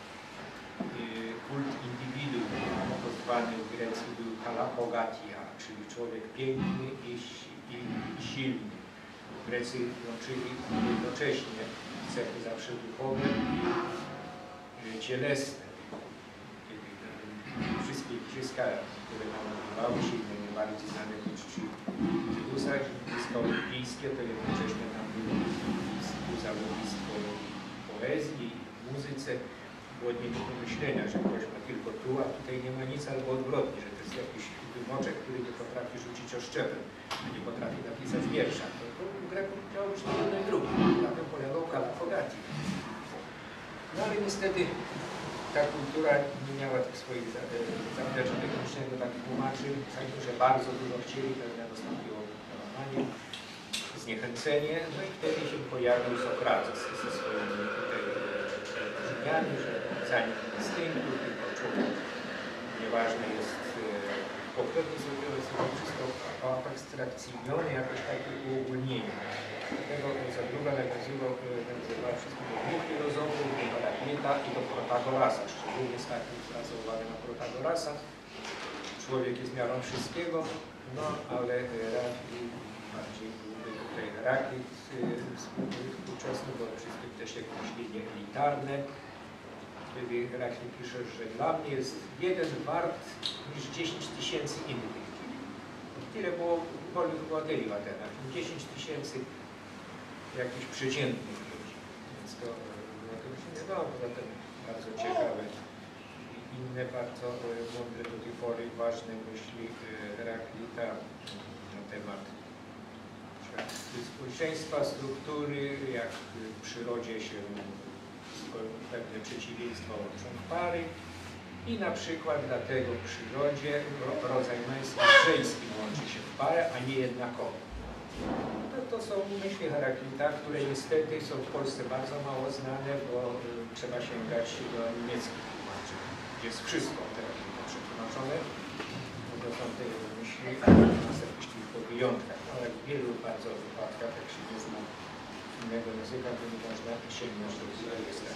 kult indywiduum, to zwany w Grecji był kalapogatia, czyli człowiek piękny i silny. Grecy łączyli jednocześnie cechy zawsze duchowe i cielesne. Kiedy wszystkie igrzyska, które nam odbywały się, najbardziej znane to czci Zeusa, igrzyska olimpijskie, to jednocześnie tam było zawodnictwo poezji, muzyce. Było nie do pomyślenia, że ktoś ma tylko tu, a tutaj nie ma nic, albo odwrotnie, że to jest jakiś wymoczek, który nie potrafi rzucić oszczepem, nie potrafi napisać wiersza. To u Greków miało być jedno i drugie. Na tym polegał kalafogati. No ale niestety ta kultura nie miała tych swoich zaplecza technicznego, tak tłumaczy, że bardzo dużo chcieli, pewnie nastąpiło załamanie, zniechęcenie, no i wtedy się pojawił Sokrates ze swoimi Rzymianie, że zanik instynktu, tylko człowiek nieważne jest pokrewnie zrobione sobie wszystko abstrakcyjnione, jakoś takie uogólnienie. Dlatego Zadruga nazywa wszystkich do dwóch filozofów, do Herakleita i do Protagorasa. Szczególnie ostatnio zwraca uwagę na Protagorasa. Człowiek jest miarą wszystkiego, no ale bardziej byłby tutaj Heraklit współczesny, bo wszystkie też jak myślenie elitarne. Wtedy Heraklit pisze, że dla mnie jest jeden wart niż 10 000 innych. Tyle było wolnych obywateli w Atenach, 10 000 jakichś przeciętnych ludzi. Więc to się nie dało, poza tym bardzo ciekawe i inne bardzo mądre do tej pory ważne myśli Heraklita na temat społeczeństwa, struktury, jak w przyrodzie się pewne przeciwieństwa łączą w pary i na przykład dlatego w przyrodzie rodzaj męski z żeńskim łączy się w parę, a nie jednakowo. To są myśli Heraklita, które niestety są w Polsce bardzo mało znane, bo trzeba sięgać do niemieckich tłumaczy, gdzie jest wszystko Heraklita przetłumaczone. To są te jego myśli, a nas jakichś tylko wyjątkach, ale w wielu bardzo wypadkach, jak się nie zna innego języka, to nie można sięgnąć do tego języka.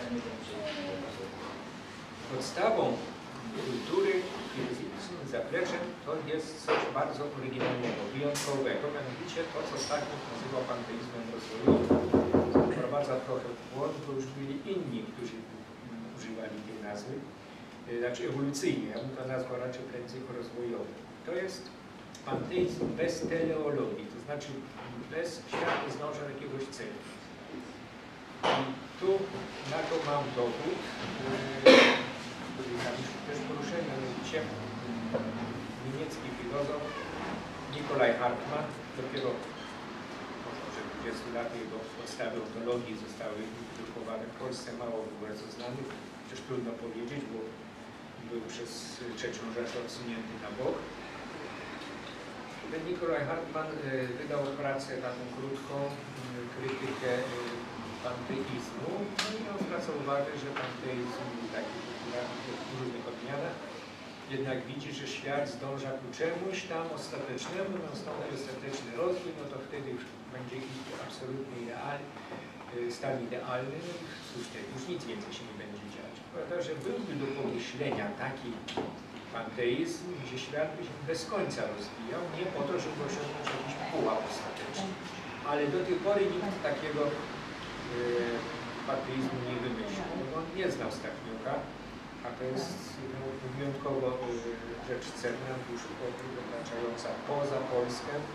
Podstawą kultury, zapleczem, to jest coś bardzo oryginalnego, wyjątkowego, mianowicie to, co Starkin nazywał panteizmem rozwojowym. Wprowadza trochę w błąd, bo już byli inni, którzy używali tej nazwy, znaczy ewolucyjnie, ja bym to nazwał raczej prędzej rozwojowy. To jest panteizm bez teleologii, to znaczy bez świat nie zdąża jakiegoś celu. I tu na to mam dowód, który też poruszenie, mianowicie niemiecki filozof Nikolaj Hartmann, dopiero może 20 lat jego podstawy ontologii zostały drukowane w Polsce, mało było bardzo znanych, chociaż trudno powiedzieć, bo był przez III Rzeszę odsunięty na bok. Ten Nikolaj Hartmann wydał pracę taką krótką, krytykę panteizmu, no i on zwraca uwagę, że panteizm taki w różnych odmianach jednak widzi, że świat zdąża ku czemuś tam ostatecznemu, nastąpi ostateczny rozwój, no to wtedy już będzie absolutnie stan idealny, no i cóż, już nic więcej się nie będzie dziać. Prawda, że byłby do pomyślenia taki panteizm, gdzie świat by się bez końca rozwijał, nie po to, żeby osiągnąć jakiś pułap ostateczny. Ale do tej pory nikt takiego panteizmu nie wymyślił. On nie znał Stachniuka, a to jest wyjątkowo rzecz cenna, już wykraczająca poza Polskę,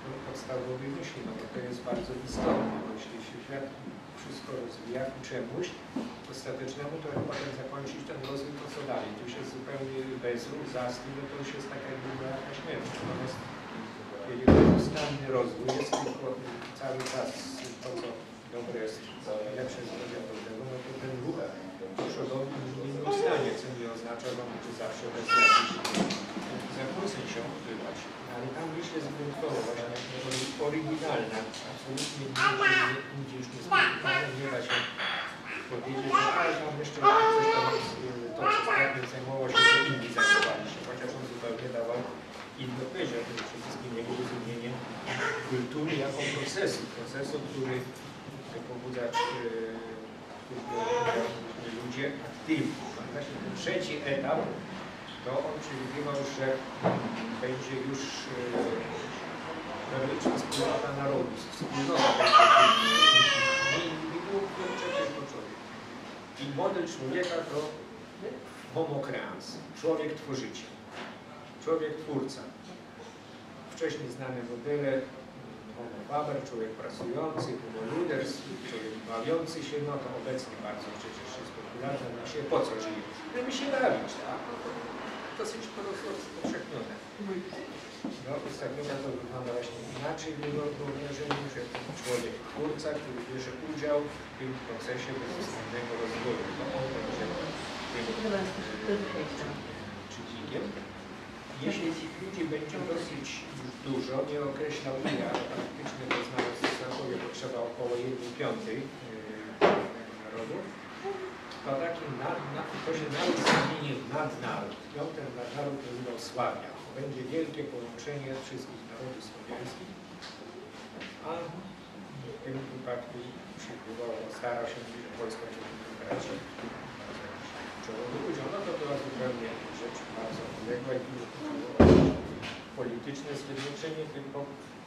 podstawowej myśli, no bo to jest bardzo istotne, bo jeśli się świat wszystko rozwija ku czemuś ostatecznemu, to jak potem zakończyć ten rozwój, to co dalej? Tu już jest zupełnie bezruch, zastój, no to już jest taka jakby jaka śmierć. Natomiast jeżeli nieustanny rozwój jest tylko cały czas to, co dobre jest, lepsze jest dla dobrego, no to ten ruch przodowy nie ustanie, co nie oznacza, że on zawsze bez jakichś zakłóceń się odbywać. Ale tam myśl jest wyjątkowa, właśnie oryginalna, absolutnie nigdzie już nie spotykane, nie da się powiedzieć, że ale tam jeszcze coś tam to ostatnio zajmowało się, że inni zajmowali się, chociaż on zupełnie dawał inne odpowiedzi, a przede wszystkim jego rozumienie kultury jako procesu, który pobudza ludzie aktywni. Właśnie ten trzeci etap, to on przewidywał, że będzie już wspólnota narodu, wspólnota nie indywiduum, tylko człowiek. I model człowieka to homo creans, człowiek tworzyciel, człowiek twórca. Wcześniej znane modele homo faber, człowiek pracujący, homo ludens, człowiek bawiący się, no to obecnie bardzo przecież jest popularne na się, po co żyje? Żeby się bawić, tak? Dosyć powszechnione. No, ustawienia to wygląda właśnie inaczej, wyobrażenie, że człowiek twórca, który bierze udział w tym procesie bezustannego rozwoju. To on będzie tym czynnikiem. Jeśli tych ludzi będzie dosyć dużo, nie określał ile, ale praktycznie to znaleźć Zachowie potrzeba około 1/5 narodu, to takim to się naród zamieni w nadnaród. I on ten nadnaród nazywał Sławia. Będzie wielkie połączenie wszystkich narodów słowiańskich, a w tym wypadku starał się mówić, że Polska traci czołowy udział. No to była zupełnie rzecz bardzo uległa i polityczne zjednoczenie, tylko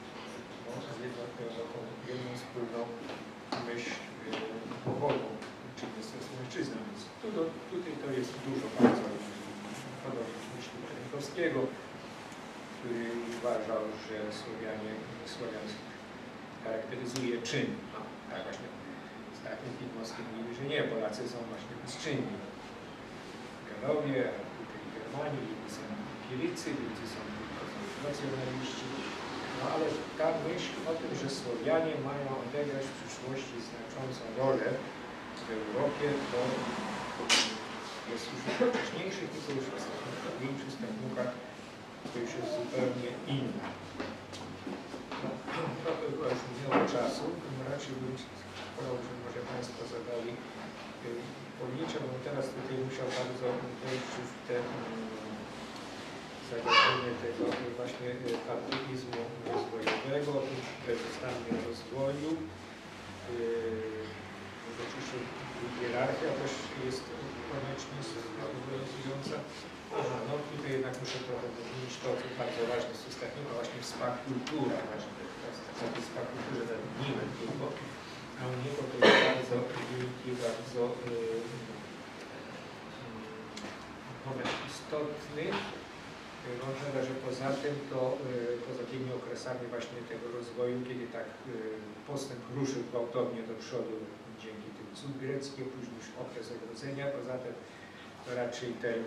taką jedną wspólną myśl duchową, czyli jest mężczyzna. Więc tutaj to jest dużo bardzo podobnych myśli Krękowskiego, który uważał, że słowiański charakteryzuje czyn. No, tak właśnie z takim Widmowskim mówi, że nie, Polacy są właśnie bezczynni. Galowie, tutaj Germanii, jedni są empiricy, drudzy są nacjonaliści. No ale ta myśl o tym, że Słowianie mają odegrać w przyszłości znaczącą rolę w Europie, to jest już w wcześniejszych, tylko już w większych stopniach to już jest zupełnie inne. Trochę chyba już minęło czasu, raczej bym chciał, że może Państwo zadali pomniejsze, bo teraz tutaj musiał bardzo wejść w te zagadnienie tego właśnie ateizmu rozwojowego, bezustannie rozwoju. Oczywiście hierarchia też jest koniecznie obowiązująca. Aha, no tutaj jednak muszę trochę wymienić to, co bardzo ważne jest ostatniego, właśnie współkultura. Takie współkulturze nadmieniłem tylko, a u niego to jest bardzo wielki, bardzo istotny. Można, że poza tym, to poza tymi okresami właśnie tego rozwoju, kiedy tak postęp ruszył gwałtownie do przodu dzięki tym cud greckie, później już okres odrodzenia, poza tym to raczej ten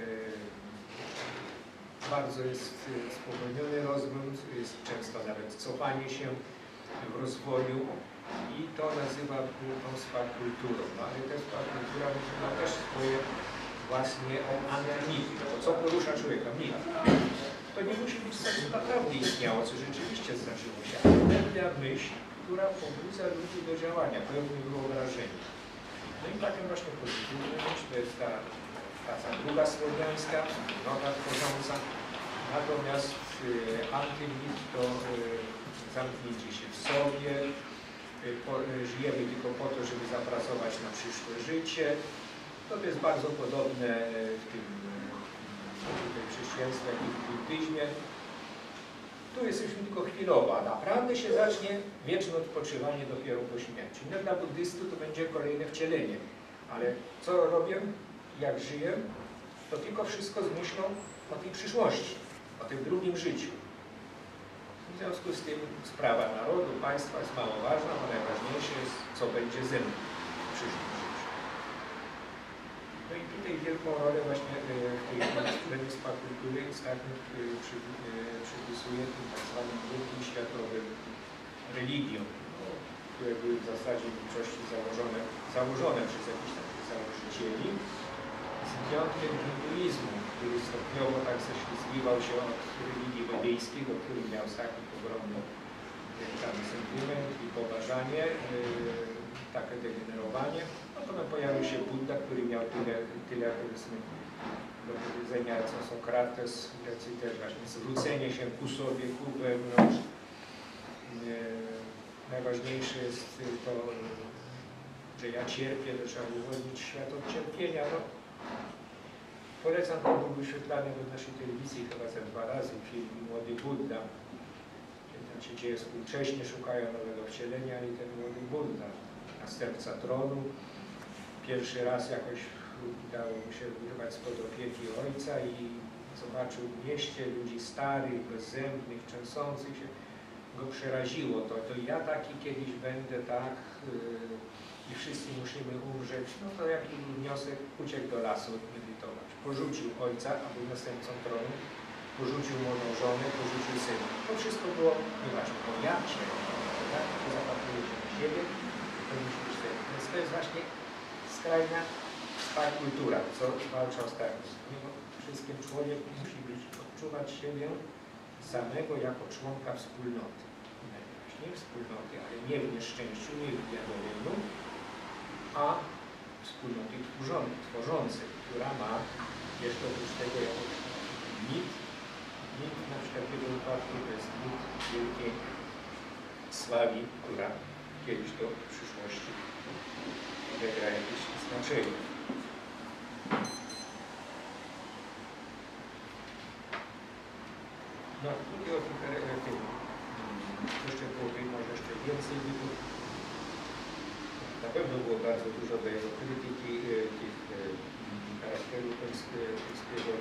bardzo jest spowolniony rozwój, jest często nawet cofanie się w rozwoju i to nazywa tą spakulturą. No, ale ta spakultura ma też swoje właśnie o antymity, bo co porusza człowieka? Mit. To nie musi być coś, co naprawdę istniało, co rzeczywiście zdarzyło się, ale pewna myśl, która pobudza ludzi do działania, pewne wyobrażenie. No i taką właśnie pozytywną myśl, to jest ta druga słowiańska, nowa tworząca, natomiast antymit to zamknięcie się w sobie, żyjemy tylko po to, żeby zapracować na przyszłe życie. To jest bardzo podobne w tym chrześcijaństwie, jak i w buddyzmie. Tu jesteśmy tylko chwilowo, a naprawdę się zacznie wieczne odpoczywanie dopiero po śmierci. No, dla buddystów to będzie kolejne wcielenie. Ale co robię, jak żyję, to tylko wszystko z myślą o tej przyszłości, o tym drugim życiu. W związku z tym sprawa narodu, państwa jest mało ważna, bo najważniejsze jest, co będzie ze mną w przyszłym życiu. No i tutaj wielką rolę właśnie w tej lenistwa kultury Stachnik przypisuje tym tak zwanym wielkim światowym religiom, które były w zasadzie w większości założone przez jakichś takich założycieli, z wyjątkiem hinduizmu, który stopniowo tak ześlizgiwał się od religii wedyjskiej, do której miał Stachnik ogromny tam sentyment i poważanie, takie degenerowanie. No potem pojawił się Budda, który miał tyle powiedzmy do powiedzenia, co Sokrates, jacy też właśnie zwrócenie się ku sobie, ku wewnątrz. Najważniejsze jest to, że ja cierpię, to trzeba uwolnić świat od cierpienia. No, polecam, to był wyświetlany w naszej telewizji chyba za 2 razy film Młody Budda. Tam się dzieje współcześnie, szukają nowego wcielenia i ten Młody Budda, następca tronu, pierwszy raz jakoś udało mu się wyrwać spod opieki ojca i zobaczył w mieście ludzi starych, bezzębnych, trzęsących się. Go przeraziło to ja taki kiedyś będę, tak, i wszyscy musimy umrzeć. No to jaki był wniosek? Uciekł do lasu medytować. Porzucił ojca, a był następcą tronu, porzucił młodą żonę, porzucił syna. To wszystko było nieważne. Bo ja tak, zapatruje się na siebie, to musi być ten. Więc to jest właśnie skrajna kultura, co walczy o starość. Wszystkim człowiek musi odczuwać siebie samego jako członka wspólnoty. Najważniej wspólnoty, ale nie w nieszczęściu, nie w diaboleniu, a wspólnoty tworzącej, która ma jeszcze oprócz tego jako mit na przykład w tego wypadku to jest mit wielkiej sławi, która kiedyś to w przyszłości odegra jakieś znaczenie. No, mówię o tym, jeszcze było może jeszcze więcej mitów. Na pewno było bardzo dużo do jego krytyki tych charakteru polskiego